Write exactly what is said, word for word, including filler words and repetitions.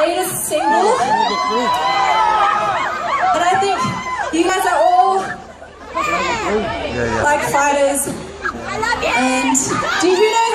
greatest single. And I think you guys are all like fighters. I love you. And do you know